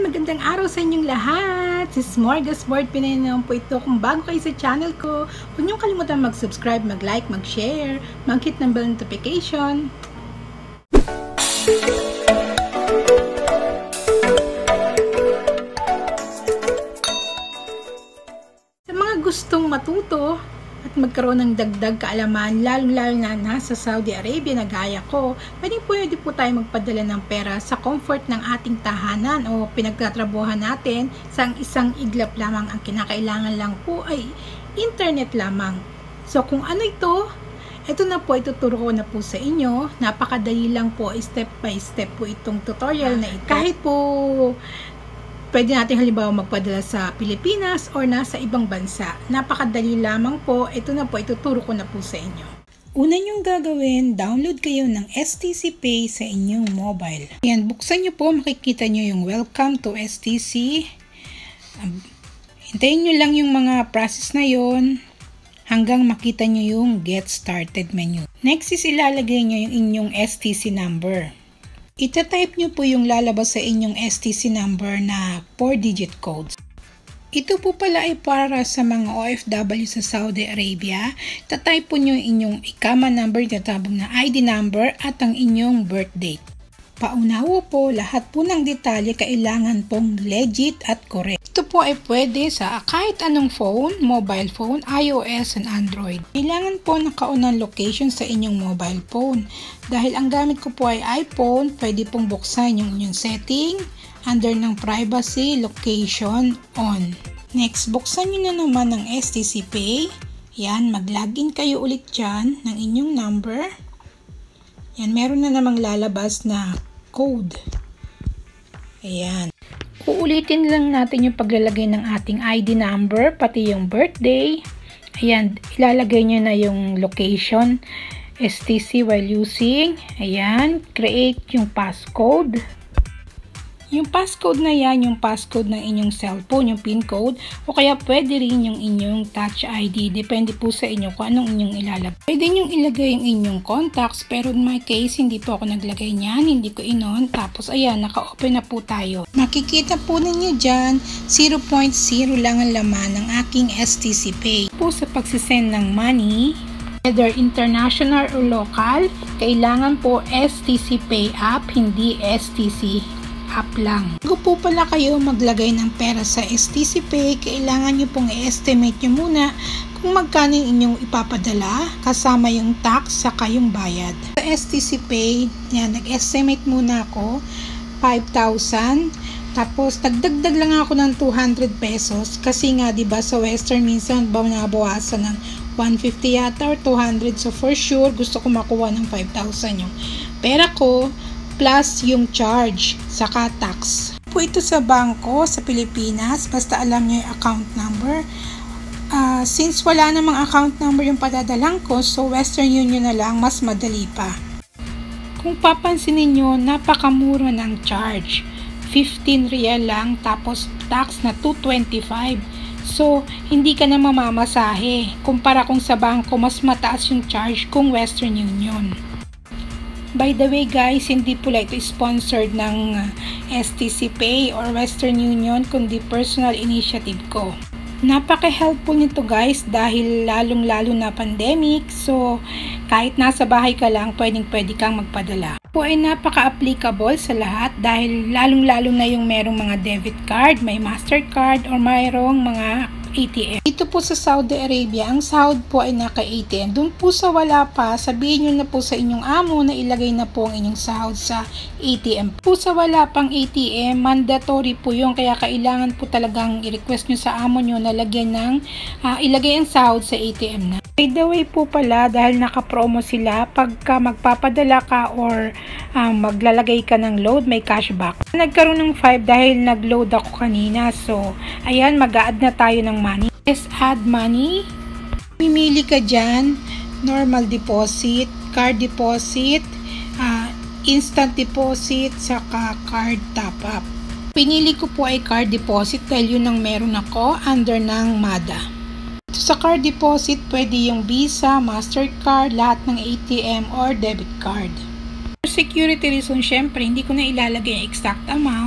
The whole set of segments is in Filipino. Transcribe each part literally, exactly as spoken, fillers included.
magandang araw sa inyong lahat. Si Smorgasbord Pinay naman po ito. Kung bago kayo sa channel ko, huwag niyong kalimutan mag-subscribe, mag-like, mag-share, mag-hit ng bell notification. Sa mga gustong matuto at magkaroon ng dagdag kaalaman, lalong-lalo na nasa Saudi Arabia na gaya ko, pwedeng pwede po tayo magpadala ng pera sa comfort ng ating tahanan o pinagtatrabuhan natin sa isang iglap lamang. Ang kinakailangan lang po ay internet lamang. So kung ano ito, ito na po, ituturo ko na po sa inyo. Napakadali lang po, step by step po itong tutorial na ito. Kahit po pwede natin halimbawa magpadala sa Pilipinas or nasa ibang bansa. Napakadali lamang po. Ito na po, ituturo ko na po sa inyo. Una nyong gagawin, download kayo ng S T C Pay sa inyong mobile. Ayan, buksan nyo po, makikita nyo yung Welcome to S T C. Um, hintayin nyo lang yung mga process na yon hanggang makita nyo yung Get Started menu. Next is ilalagay nyo yung inyong S T C number. Ita-type nyo po yung lalabas sa inyong S T C number na four digit codes. Ito po pala ay para sa mga O F W sa Saudi Arabia. Ita-type po nyo yung inyong ikama number, tatabong na I D number at ang inyong birth date. Paunawa po, lahat po ng detalye kailangan pong legit at correct. Ito po ay pwede sa kahit anong phone, mobile phone, iOS and Android. Kailangan po nakaunang location sa inyong mobile phone. Dahil ang gamit ko po ay iPhone, pwede pong buksan yung inyong setting under ng privacy location on. Next, buksan nyo na naman ng S T C Pay. Yan, mag-login kayo ulit dyan ng inyong number. Yan, meron na namang lalabas na code. Ayan. Uulitin lang natin yung paglalagay ng ating I D number, pati yung birthday. Ayan, ilalagay nyo na yung location, S T C while using. Ayan, create yung passcode. Yung passcode na yan, yung passcode ng inyong cellphone, yung pin code, o kaya pwede rin yung inyong touch I D. Depende po sa inyo kung anong inyong ilalagay. Pwede nyong ilagay yung inyong contacts, pero in my case, hindi po ako naglagay niyan, hindi ko inon. Tapos ayan, naka-open na po tayo. Makikita po ninyo dyan, zero point zero lang ang laman ng aking S T C Pay. Po sa pagsisend ng money, whether international or local, kailangan po S T C Pay app, hindi S T C app lang. Bago po pala kayo maglagay ng pera sa S T C Pay, kailangan nyo pong i-estimate nyo muna kung magkano yung inyong ipapadala, kasama yung tax, saka yung bayad. Sa S T C Pay, yan, nag-estimate muna ako, five thousand. Tapos, nagdagdag lang ako ng two hundred pesos, kasi nga, diba, sa Western minsan, ba nabawasan ng one fifty yata or two hundred. So, for sure, gusto ko makuha ng five thousand yung pera ko, plus yung charge, saka tax. Po ito sa bangko sa Pilipinas, basta alam nyo yung account number. Uh, since wala namang account number yung padadalang ko, so Western Union na lang, mas madali pa. Kung papansinin nyo, napakamura ng charge. fifteen real lang, tapos tax na two twenty-five. So, hindi ka na mamamasahe. Kumpara kung sa bangko, mas mataas yung charge kung Western Union. By the way guys, hindi po ito sponsored ng S T C Pay or Western Union, kundi personal initiative ko. Napaka-helpful nito guys dahil lalong-lalo na pandemic, so kahit nasa bahay ka lang, pwedeng-pwede kang magpadala. Po ay napaka-applicable sa lahat dahil lalong-lalo na yung merong mga debit card, may Mastercard or mayroong mga A T M. Dito po sa Saudi Arabia, ang sahod po ay naka-A T M. Doon po sa wala pa, sabihin nyo na po sa inyong amo na ilagay na po ang inyong sahod sa A T M. Po sa wala pang A T M, mandatory po yun. Kaya kailangan po talagang i-request nyo sa amo nyo na lagyan ng, uh, ilagay ang sahod sa A T M na. By the way po pala, dahil naka-promo sila, pagka magpapadala ka or um, maglalagay ka ng load, may cashback. Nagkaroon ng five dahil nag-load ako kanina. So, ayan, mag-a-add na tayo ng money. Yes, add money. Pimili ka dyan, normal deposit, card deposit, uh, instant deposit, saka card top-up. Pinili ko po ay card deposit dahil yun ang meron ako under ng MADA. Sa card deposit, pwede yung Visa, Mastercard, lahat ng A T M or debit card. For security reason, syempre, hindi ko na ilalagay ang exact amount.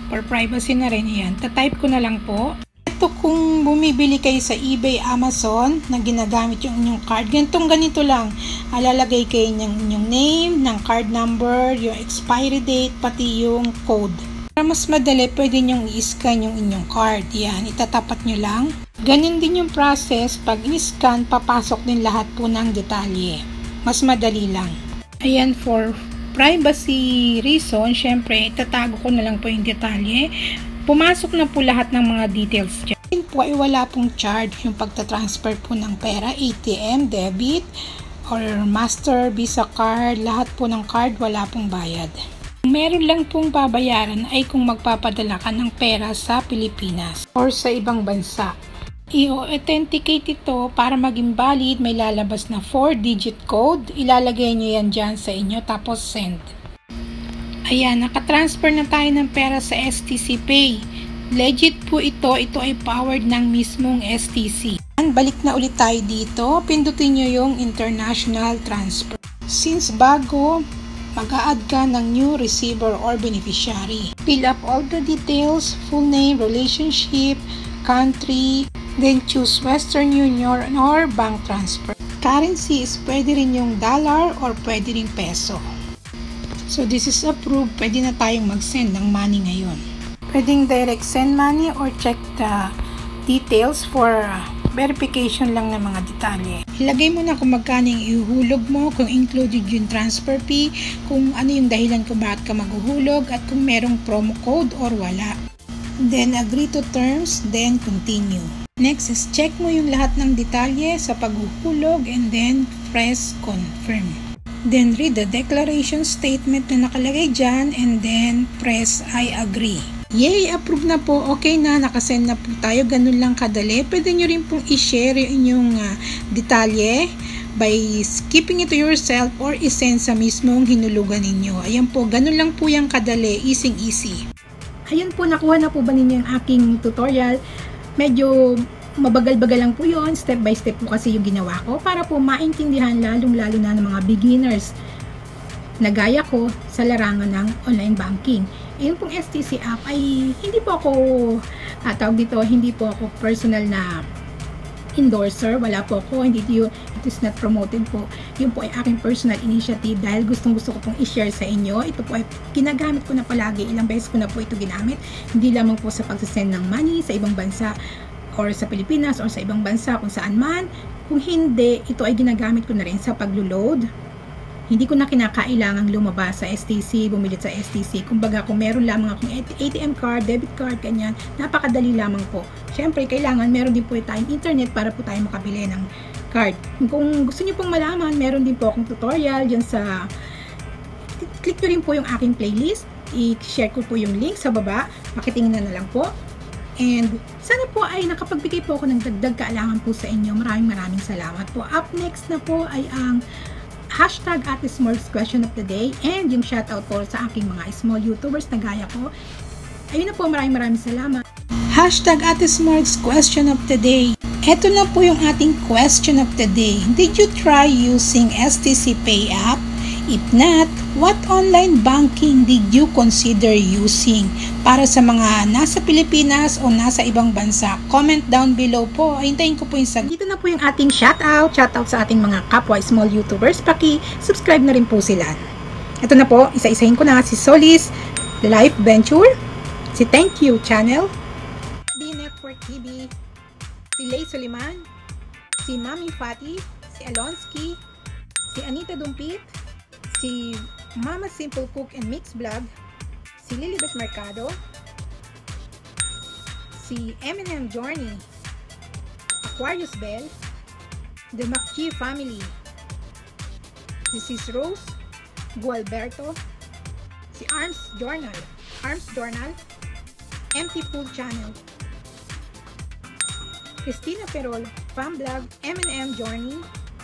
For privacy na rin yan. Tatype ko na lang po. Ito kung bumibili kayo sa eBay, Amazon na ginagamit yung inyong card. Ganitong ganito lang. Alalagay kayo ng inyong name, ng card number, yung expiry date, pati yung code. Para mas madali, pwede nyong i-scan yung inyong card. Yan, itatapat nyo lang. Ganun din yung process. Pag in-scan, papasok din lahat po ng detalye. Mas madali lang. Ayan, for privacy reason, syempre, itatago ko na lang po yung detalye. Pumasok na po lahat ng mga details dyan. Yun po ay wala pong charge yung pagtatransfer po ng pera, A T M, debit, or master, visa card, lahat po ng card, wala pong bayad. Meron lang pong babayaran ay kung magpapadala ka ng pera sa Pilipinas or sa ibang bansa. I-authenticate ito para maging valid, may lalabas na four digit code. Ilalagay nyo yan dyan sa inyo tapos send. Ayan, nakatransfer na tayo ng pera sa S T C Pay. Legit po ito. Ito ay powered ng mismong S T C. Balik na ulit tayo dito. Pindutin nyo yung international transfer. Since bago, mag-a-add ka ng new receiver or beneficiary. Fill up all the details, full name, relationship, country, then choose Western Union or bank transfer. Currency is pwede rin yung dollar or pwede rin peso. So this is approved. Pwede na tayong mag-send ng money ngayon. Pwedeng direct send money or check the details for verification lang ng mga detalye. Ilagay mo na kung magkano yung ihuhulog mo, kung included yung transfer fee, kung ano yung dahilan kung bakit ka maghuhulog, at kung merong promo code or wala. Then agree to terms, then continue. Next is check mo yung lahat ng detalye sa paghuhulog and then press confirm. Then read the declaration statement na nakalagay dyan and then press I agree. Yay! Approve na po. Okay na. Nakasend na po tayo. Ganun lang kadali. Pwede nyo rin pong i-share yung inyong uh, detalye by skipping it to yourself or isend sa mismong hinulugan ninyo. Ayan po. Ganun lang po yung kadali. Easy easy. Ayan po. Nakuha na po ba ninyo yung aking tutorial? Medyo mabagal-bagal lang po yun, step by step po kasi yung ginawa ko para po maintindihan lalong-lalo na ng mga beginners na gaya ko sa larangan ng online banking. E yung pong S T C app ay hindi po ako, ah, tawag dito, hindi po ako personal na endorser, wala po ako, hindi yun, it is not promoted po. Yun po ay aking personal initiative dahil gustong gusto ko pong i-share sa inyo. Ito po ay ginagamit ko na palagi, ilang beses ko na po ito ginamit, hindi lamang po sa pagsasend ng money sa ibang bansa or sa Pilipinas or sa ibang bansa kung saan man. Kung hindi, ito ay ginagamit ko na rin sa paglo-load. Hindi ko na kinakailangang lumabas sa S T C, bumili sa S T C. Kumbaga, kung meron lamang akong A T M card, debit card, ganyan, napakadali lamang po. Siyempre, kailangan meron din po tayong internet para po tayo makabili ng card. Kung gusto niyo pong malaman, meron din po akong tutorial dyan sa... Click nyo rin po yung aking playlist. I-share ko po yung link sa baba. Makitingin na na lang po. And sana po ay nakapagbigay po ako ng dagdag kaalaman po sa inyo. Maraming maraming salamat po. Up next na po ay ang hashtag Ate Smorgs question of the day and yung shoutout po sa aking mga small YouTubers na gaya ko. Ayun na po, maraming maraming salamat. Hashtag Ate Smorgs question of the day. Ito na po yung ating question of the day. Did you try using S T C Pay app? If not, what online banking did you consider using? Para sa mga nasa Pilipinas o nasa ibang bansa, comment down below po. Hintayin ko po yung sagot. Dito na po yung ating shoutout. Shoutout sa ating mga kapwa small YouTubers. Paki-subscribe na rin po sila. Ito na po, isa-isahin ko na si Solis Life Venture, si Thank You Channel, D Network T V, si Lay Soliman, si Mami Fati, si Alonsky, si Anita Dumpit, si Mama Simple Cook and Mix Vlog, si Lilibet Mercado, si M and M Journey, Aquarius Bell, the McGee Family, si Sis Rose, Gualberto, si Arms Journal, Arms Journal, Empty Pool Channel, Christina Ferrol, Fam Vlog, M and M Journey,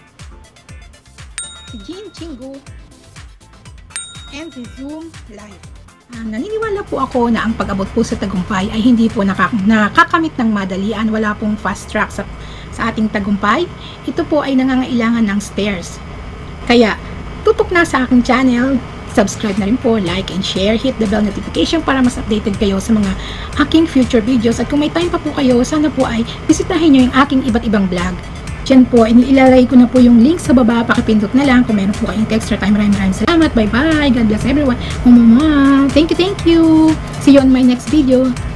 si Jean Chingu, and si Zoom Live. Uh, naniniwala po ako na ang pag-abot po sa tagumpay ay hindi po nakak nakakamit ng madalian. Wala pong fast track sa, sa ating tagumpay. Ito po ay nangangailangan ng stairs. Kaya, tutok na sa aking channel, subscribe na rin po, like and share, hit the bell notification para mas updated kayo sa mga aking future videos. At kung may time pa po kayo, sana po ay bisitahin nyo yung aking iba't ibang vlog. Diyan po, ilalagay ko na po yung link sa baba, pakipindot na lang kung meron po kayong extra time. Maraming maraming salamat, bye bye, God bless everyone. Mama, thank you, thank you. See you on my next video.